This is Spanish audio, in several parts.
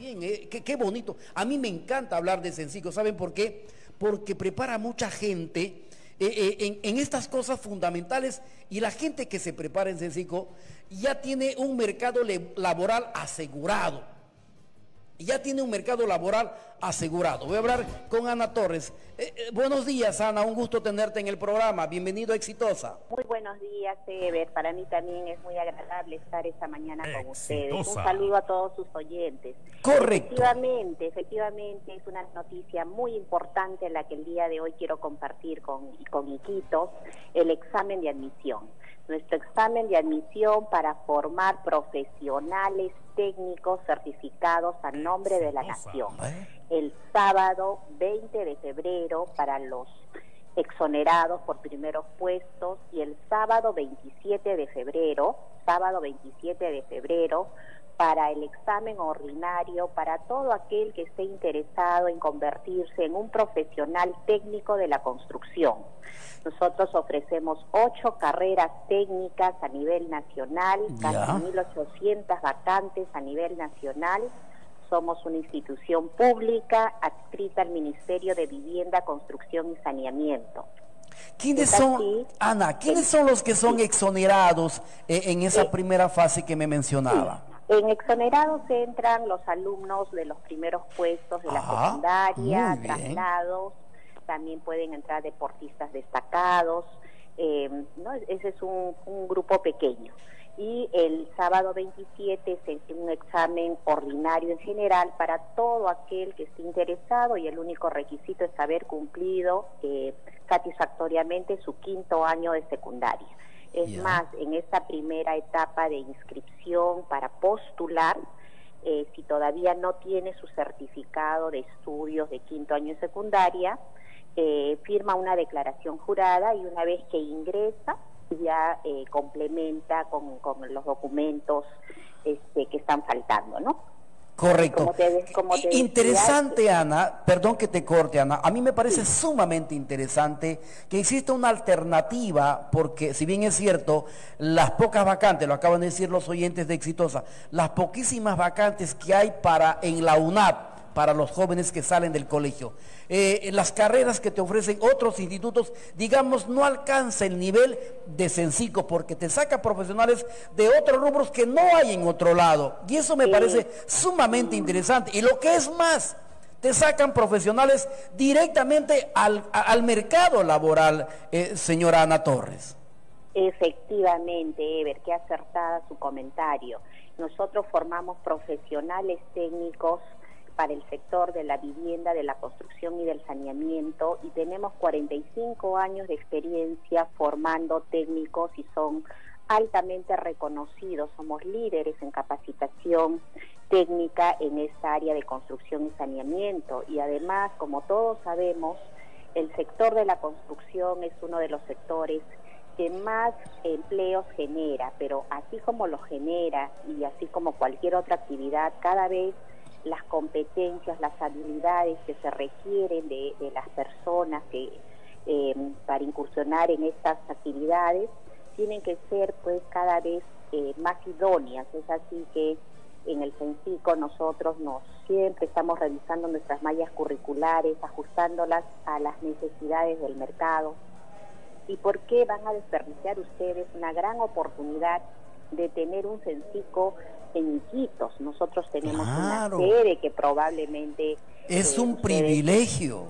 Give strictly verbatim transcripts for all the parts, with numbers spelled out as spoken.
bien, eh, qué, qué bonito. A mí me encanta hablar de Cencico, ¿saben por qué? Porque prepara a mucha gente eh, eh, en, en estas cosas fundamentales, y la gente que se prepara en Cencico ya tiene un mercado laboral asegurado. Ya tiene un mercado laboral asegurado. Voy a hablar con Ana Torres. Eh, eh, buenos días, Ana, un gusto tenerte en el programa. Bienvenido a Exitosa. Muy buenos días, Ever. Para mí también es muy agradable estar esta mañana con ustedes. Un saludo a todos sus oyentes. Correcto. Efectivamente, efectivamente es una noticia muy importante la que el día de hoy quiero compartir con, con Iquitos, el examen de admisión. Nuestro examen de admisión para formar profesionales técnicos certificados a nombre de la nación. El sábado veinte de febrero para los exonerados por primeros puestos, y el sábado veintisiete de febrero, sábado veintisiete de febrero, para el examen ordinario para todo aquel que esté interesado en convertirse en un profesional técnico de la construcción. Nosotros ofrecemos ocho carreras técnicas a nivel nacional, casi mil ochocientas vacantes a nivel nacional. Somos una institución pública adscrita al Ministerio de Vivienda, Construcción y Saneamiento. ¿Quiénes son, Ana, quiénes son los que son exonerados eh, en esa eh, primera fase que me mencionaba? Sí. En exonerados entran los alumnos de los primeros puestos de la ah, secundaria, traslados, también pueden entrar deportistas destacados, eh, ¿no? Ese es un, un grupo pequeño. Y el sábado veintisiete es un examen ordinario en general para todo aquel que esté interesado, y el único requisito es haber cumplido eh, satisfactoriamente su quinto año de secundaria. Es yeah. más, en esta primera etapa de inscripción para postular, eh, si todavía no tiene su certificado de estudios de quinto año de secundaria, eh, firma una declaración jurada, y una vez que ingresa ya eh, complementa con, con los documentos este, que están faltando, ¿no? Correcto. Como te, como te interesante, decía, Ana, perdón que te corte, Ana, a mí me parece sí. sumamente interesante que exista una alternativa, porque si bien es cierto, las pocas vacantes, lo acaban de decir los oyentes de Exitosa, las poquísimas vacantes que hay para en la UNAP, para los jóvenes que salen del colegio, eh, las carreras que te ofrecen otros institutos, digamos, no alcanza el nivel de Cencico, porque te saca profesionales de otros rubros que no hay en otro lado, y eso me sí. parece sumamente interesante. Y lo que es más, te sacan profesionales directamente al, al mercado laboral, eh, señora Ana Torres. Efectivamente, Ever, qué acertada su comentario. Nosotros formamos profesionales técnicos para el sector de la vivienda, de la construcción y del saneamiento, y tenemos cuarenta y cinco años de experiencia formando técnicos, y son altamente reconocidos. Somos líderes en capacitación técnica en esta área de construcción y saneamiento, y además, como todos sabemos, el sector de la construcción es uno de los sectores que más empleos genera, pero así como lo genera y así como cualquier otra actividad, cada vez las competencias, las habilidades que se requieren de, de las personas que eh, para incursionar en estas actividades tienen que ser pues cada vez eh, más idóneas. Es así que en el Cencico nosotros nos siempre estamos revisando nuestras mallas curriculares, ajustándolas a las necesidades del mercado. ¿Y por qué van a desperdiciar ustedes una gran oportunidad de tener un Cencico en Iquitos? Nosotros tenemos claro. una sede que probablemente es eh, un privilegio.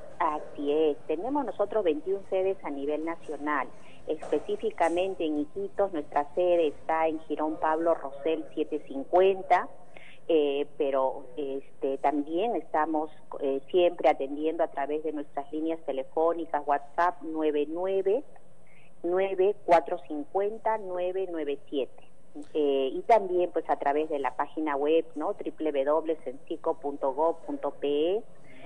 Así es, tenemos nosotros veintiuna sedes a nivel nacional. Específicamente en Iquitos, nuestra sede está en Girón Pablo Rosell setecientos cincuenta, eh, pero este, también estamos eh, siempre atendiendo a través de nuestras líneas telefónicas, WhatsApp nueve nueve nueve cuatro cinco cero nueve nueve siete. Eh, y también pues a través de la página web, ¿no? doble u doble u doble punto cencico punto gob punto pe.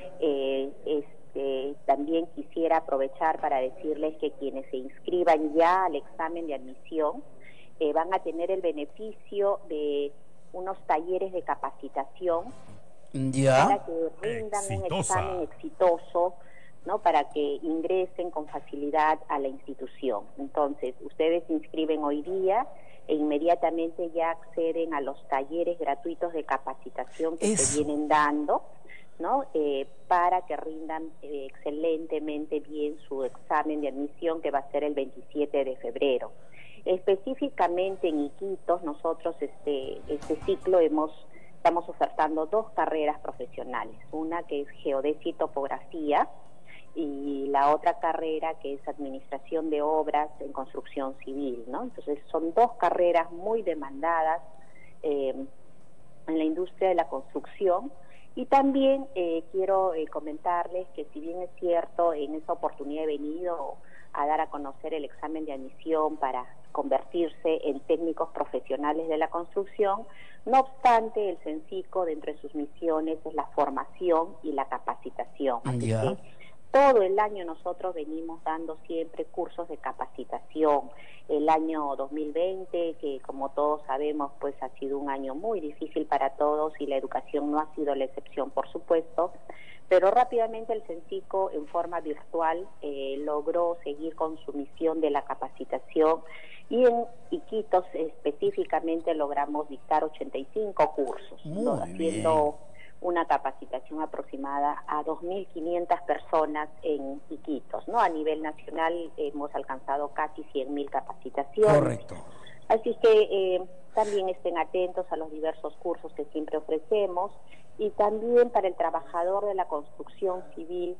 eh, este, también quisiera aprovechar para decirles que quienes se inscriban ya al examen de admisión eh, van a tener el beneficio de unos talleres de capacitación ya. para que rindan Exitosa. un examen exitoso, ¿no? Para que ingresen con facilidad a la institución. Entonces, ustedes se inscriben hoy día, e inmediatamente ya acceden a los talleres gratuitos de capacitación que Eso. se vienen dando, ¿no? Eh, para que rindan eh, excelentemente bien su examen de admisión, que va a ser el veintisiete de febrero. Específicamente en Iquitos, nosotros este, este ciclo hemos, estamos ofertando dos carreras profesionales, una que es geodesia y topografía, y la otra carrera que es administración de obras en construcción civil, ¿no? Entonces son dos carreras muy demandadas eh, en la industria de la construcción. Y también eh, quiero eh, comentarles que, si bien es cierto, en esa oportunidad he venido a dar a conocer el examen de admisión para convertirse en técnicos profesionales de la construcción, no obstante, el CENCICO, dentro de sus misiones, es la formación y la capacitación. Así Ya. que todo el año nosotros venimos dando siempre cursos de capacitación. El año dos mil veinte, que como todos sabemos, pues ha sido un año muy difícil para todos, y la educación no ha sido la excepción, por supuesto, pero rápidamente el CENCICO, en forma virtual, eh, logró seguir con su misión de la capacitación, y en Iquitos específicamente logramos dictar ochenta y cinco cursos, Muy ¿no? bien. Haciendo una capacitación aproximada a dos mil quinientas personas en Iquitos, ¿no? A nivel nacional hemos alcanzado casi cien mil capacitaciones. Correcto. Así que eh, también estén atentos a los diversos cursos que siempre ofrecemos. Y también para el trabajador de la construcción civil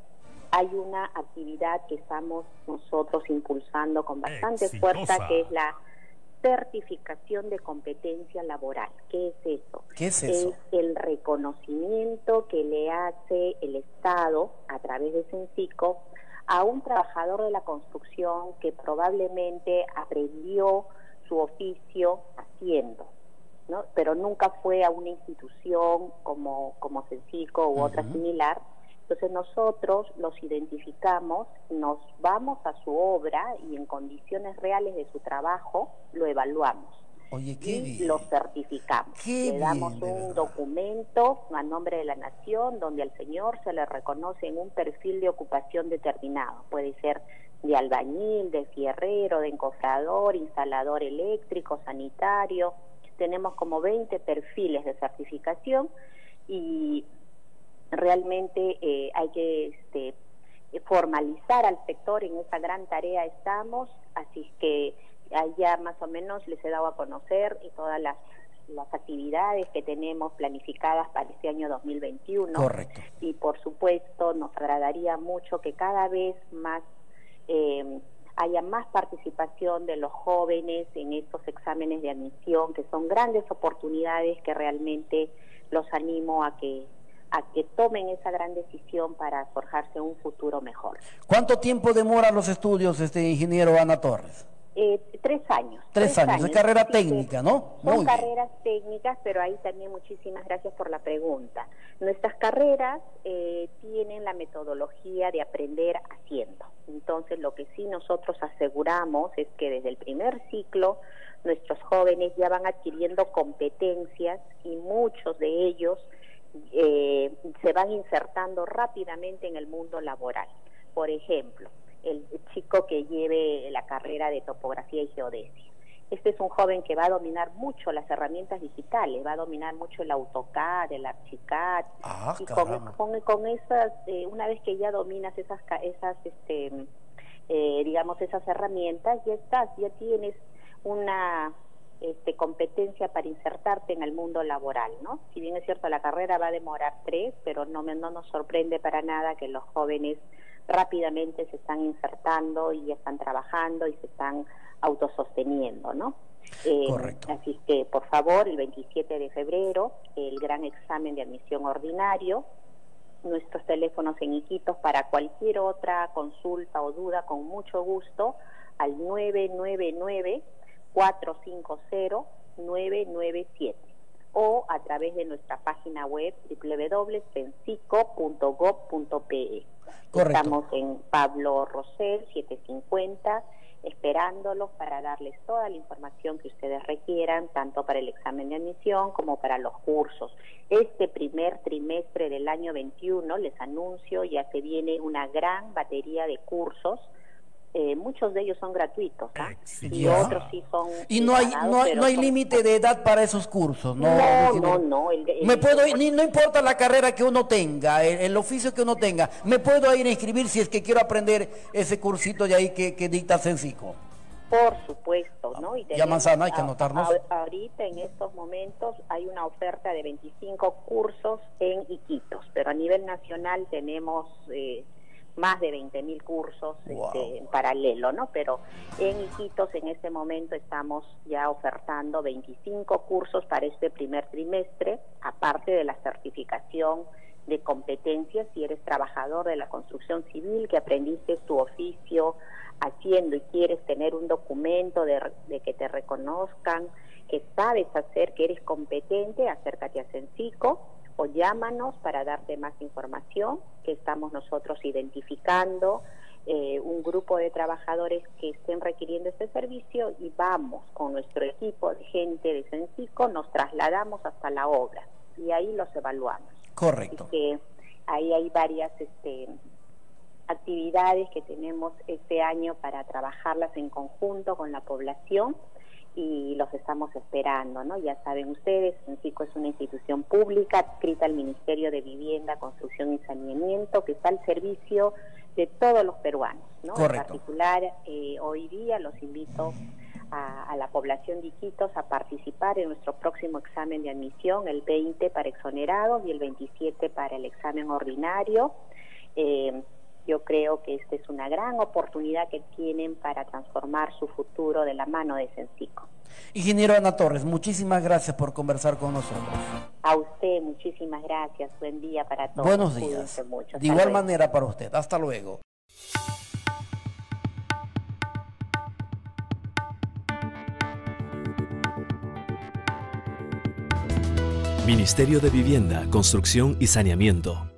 hay una actividad que estamos nosotros impulsando con bastante Exitosa. fuerza, que es la certificación de competencia laboral. ¿Qué es eso? ¿Qué es eso? Es el reconocimiento que le hace el Estado a través de CENCICO a un trabajador de la construcción que probablemente aprendió su oficio haciendo, ¿no? Pero nunca fue a una institución como, como CENCICO u otra Ujú. similar. Entonces nosotros los identificamos, nos vamos a su obra y en condiciones reales de su trabajo lo evaluamos. Oye, qué Y bien. lo certificamos. Qué Le damos bien, de un verdad. documento a nombre de la nación donde al señor se le reconoce en un perfil de ocupación determinado. Puede ser de albañil, de fierrero, de encofrador, instalador eléctrico, sanitario. Tenemos como veinte perfiles de certificación, y realmente eh, hay que este, formalizar al sector. En esa gran tarea estamos, así que allá más o menos les he dado a conocer y todas las, las actividades que tenemos planificadas para este año dos mil veintiuno. Correcto. Y por supuesto nos agradaría mucho que cada vez más eh, haya más participación de los jóvenes en estos exámenes de admisión, que son grandes oportunidades que realmente los animo a que a que tomen esa gran decisión para forjarse un futuro mejor. ¿Cuánto tiempo demoran los estudios, este ingeniero Ana Torres? Eh, tres años. Tres años, es carrera Así que técnica, ¿no? Son Muy bien. carreras técnicas, pero ahí también muchísimas gracias por la pregunta. Nuestras carreras eh, tienen la metodología de aprender haciendo. Entonces, lo que sí nosotros aseguramos es que desde el primer ciclo nuestros jóvenes ya van adquiriendo competencias, y muchos de ellos eh, se van insertando rápidamente en el mundo laboral. Por ejemplo, el chico que lleve la carrera de topografía y geodesia. Este es un joven que va a dominar mucho las herramientas digitales, va a dominar mucho el AutoCAD, el ArchiCAD, Ah, y con, caramba. con, con esas, eh, una vez que ya dominas esas, ca- esas este, eh, digamos, esas herramientas, ya estás, ya tienes una este, competencia para insertarte en el mundo laboral, ¿no? Si bien es cierto, la carrera va a demorar tres, pero no, me- no nos sorprende para nada que los jóvenes rápidamente se están insertando y ya están trabajando y se están autososteniendo, ¿no? Eh, Correcto. Así que, por favor, el veintisiete de febrero, el gran examen de admisión ordinario. Nuestros teléfonos en Iquitos para cualquier otra consulta o duda, con mucho gusto, al nueve nueve nueve, cuatro cinco cero, nueve nueve siete, o a través de nuestra página web doble u doble u doble u punto cencico punto gob punto pe. Correcto. Estamos en Pablo Rosell setecientos cincuenta, esperándolos para darles toda la información que ustedes requieran, tanto para el examen de admisión como para los cursos. Este primer trimestre del año veintiuno, les anuncio, ya se viene una gran batería de cursos Eh, muchos de ellos son gratuitos, ¿ah? Y Ya. otros sí son Y no hay pagados, no hay, pero no hay son- límite de edad para esos cursos, ¿no? No, ingeniero? no, no. el- el- Me puedo ir, ni- no importa la carrera que uno tenga, el, el oficio que uno tenga, me puedo ir a inscribir si es que quiero aprender ese cursito de ahí que, que dicta Censico. Por supuesto, ¿no? Y Ya, tenemos Manzana, hay que a- anotarnos. a- ahorita, en estos momentos, hay una oferta de veinticinco cursos en Iquitos, pero a nivel nacional tenemos eh, más de veinte mil cursos Wow. este, en paralelo, ¿no? Pero en Iquitos en este momento estamos ya ofertando veinticinco cursos para este primer trimestre, aparte de la certificación de competencias si eres trabajador de la construcción civil, que aprendiste tu oficio haciendo y quieres tener un documento de, de que te reconozcan, que sabes hacer, que eres competente, acércate a Censico o llámanos para darte más información, que estamos nosotros identificando eh, un grupo de trabajadores que estén requiriendo este servicio y vamos con nuestro equipo de gente de Censico, nos trasladamos hasta la obra y ahí los evaluamos. Correcto. Así que ahí hay varias este, actividades que tenemos este año para trabajarlas en conjunto con la población y los estamos esperando, ¿no? Ya saben ustedes, Censico es una institución pública adscrita al Ministerio de Vivienda, Construcción y Saneamiento que está al servicio de todos los peruanos, ¿no? Correcto. En particular, eh, hoy día los invito a, a la población de Iquitos a participar en nuestro próximo examen de admisión, el veinte para exonerados y el veintisiete para el examen ordinario. Eh, Yo creo que esta es una gran oportunidad que tienen para transformar su futuro de la mano de Censico. Ingeniero Ana Torres, muchísimas gracias por conversar con nosotros. A usted, muchísimas gracias. Buen día para todos. Buenos días. Cuídense mucho. De Hasta igual luego. manera para usted. Hasta luego. Ministerio de Vivienda, Construcción y Saneamiento.